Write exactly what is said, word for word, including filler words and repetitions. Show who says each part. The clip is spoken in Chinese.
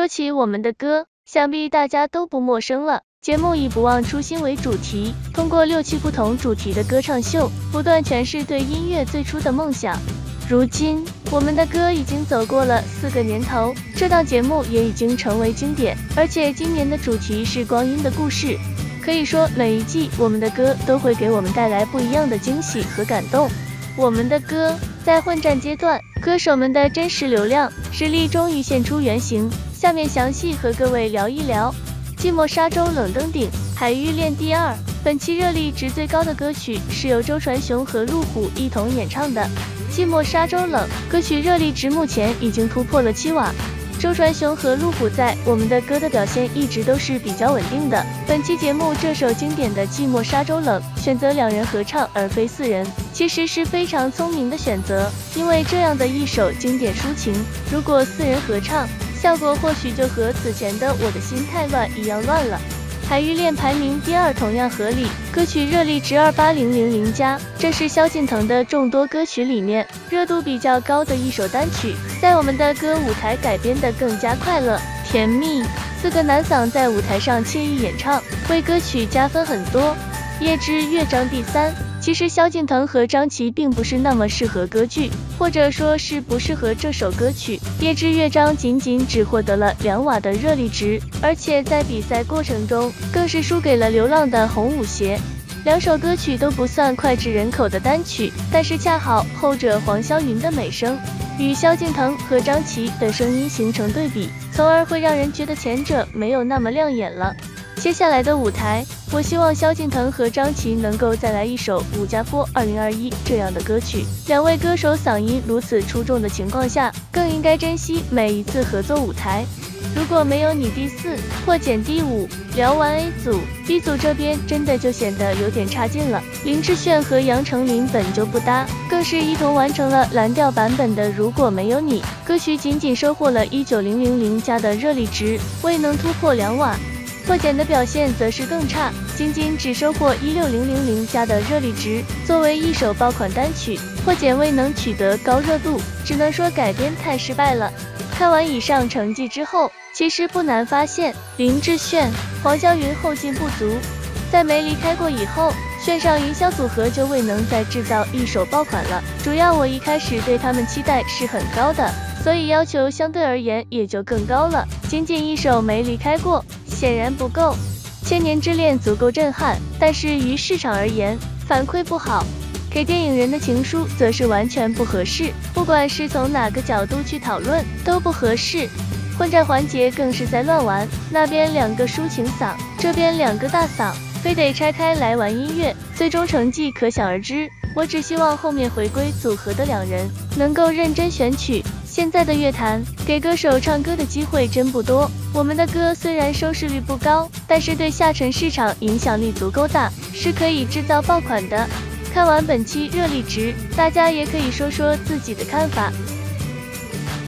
Speaker 1: 起我们的歌，想必大家都不陌生了。节目以不忘初心为主题，通过六期不同主题的歌唱秀，不断诠释对音乐最初的梦想。如今，我们的歌已经走过了四个年头，这档节目也已经成为经典。而且今年的主题是光阴的故事，可以说每一季我们的歌都会给我们带来不一样的惊喜和感动。我们的歌在混战阶段，歌手们的真实流量实力终于现出原形。下面详细和各位聊一聊寂寞沙洲冷登顶海芋恋第二。本期热力值最高的歌曲是由周传雄和陆虎一同演唱的寂寞沙洲冷，歌曲热力值目前已经突破了七瓦。周传雄和陆虎在我们的歌的表现一直都是比较稳定的。本期节目这首经典的寂寞沙洲冷选择两人合唱而非四人，其实是非常聪明的选择，因为这样的一首经典抒情，如果四人合唱，效果或许就和此前的我的心太乱一样乱了。海芋恋排名第二同样合理，歌曲热力值二八零零零加，这是萧敬腾的众多歌曲里面热度比较高的一首单曲，在我们的歌舞台改编的更加快乐甜蜜，四个男嗓在舞台上惬意演唱，为歌曲加分很多。叶之乐章第三，其实萧敬腾和张琪并不是那么适合歌剧，或者说是不适合这首歌曲。叶之乐章仅仅只获得了两瓦的热力值，而且在比赛过程中更是输给了流浪的红舞鞋。两首歌曲都不算脍炙人口的单曲，但是恰好后者黄霄云的美声与萧敬腾和张琪的声音形成对比，从而会让人觉得前者没有那么亮眼了。接下来的舞台，我希望萧敬腾和张琪能够再来一首《武家坡二零二一》这样的歌曲。两位歌手嗓音如此出众的情况下，更应该珍惜每一次合作舞台。如果没有你第四或减第五，聊完 A 组 ，B 组这边真的就显得有点差劲了。林志炫和杨丞琳本就不搭，更是一同完成了蓝调版本的《如果没有你》，歌曲仅仅收获了一九零零零加的热力值，未能突破两瓦。破茧的表现则是更差，仅仅只收获一六零零零加的热力值。作为一首爆款单曲，破茧未能取得高热度，只能说改编太失败了。看完以上成绩之后，其实不难发现，林志炫、黄霄云后劲不足，在没离开过以后，炫上云霄组合就未能再制造一首爆款了。主要我一开始对他们期待是很高的，所以要求相对而言也就更高了。仅仅一首没离开过，显然不够。千年之恋足够震撼，但是于市场而言，反馈不好。给电影人的情书则是完全不合适，不管是从哪个角度去讨论都不合适。混战环节更是在乱玩，那边两个抒情嗓，这边两个大嗓，非得拆开来玩音乐，最终成绩可想而知。我只希望后面回归组合的两人能够认真选曲。现在的乐坛给歌手唱歌的机会真不多，我们的歌虽然收视率不高，但是对下沉市场影响力足够大，是可以制造爆款的。看完本期热力值，大家也可以说说自己的看法。